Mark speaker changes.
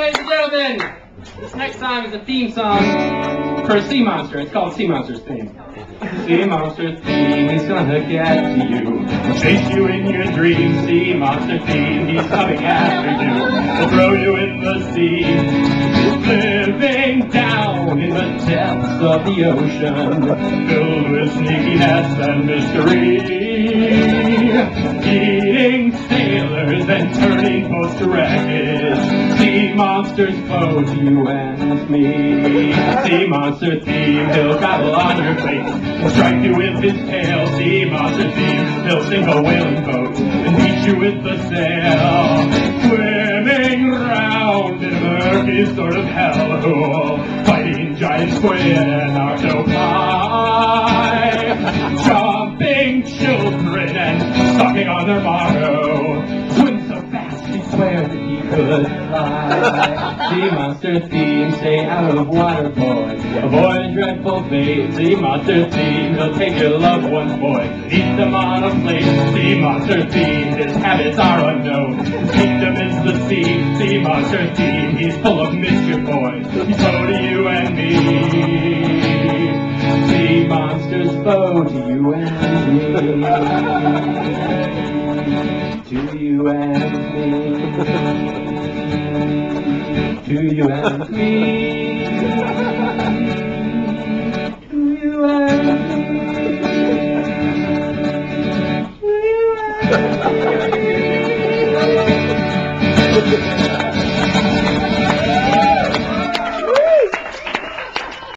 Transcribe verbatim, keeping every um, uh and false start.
Speaker 1: ladies and gentlemen, this next song is a theme song for a sea monster. It's called Sea Monster's Theme. Sea Monster's theme, he's gonna get to you. He'll chase you in your dreams. Sea Monster theme, he's coming after you. He'll throw you in the sea. Living down in the depths of the ocean, filled with sneakiness and mystery. Eating sailors and turning boats to wreckage. Sea Monster's foe to you and me. Sea Monster theme, he'll travel on your face. He'll strike you with his tail. Sea Monster theme, he'll sink a whaling boat and beat you with the sail. Swimming round in a murky sort of hellhole, fighting giant squid and octopi, chomping children and sucking on their marrow. Swim so fast he swears that he could fly. Sea Monster theme, stay out of water, boy. Avoid a dreadful fate. Sea Monster theme, he'll take your loved ones, boy. Eat them on a plate. Sea Monster theme, his habits are unknown. His kingdom is the sea. Sea Monster theme, he's full of mischief, boy. He's foe to you and me. Sea Monster's foe to you and me. To you and me. To you and me.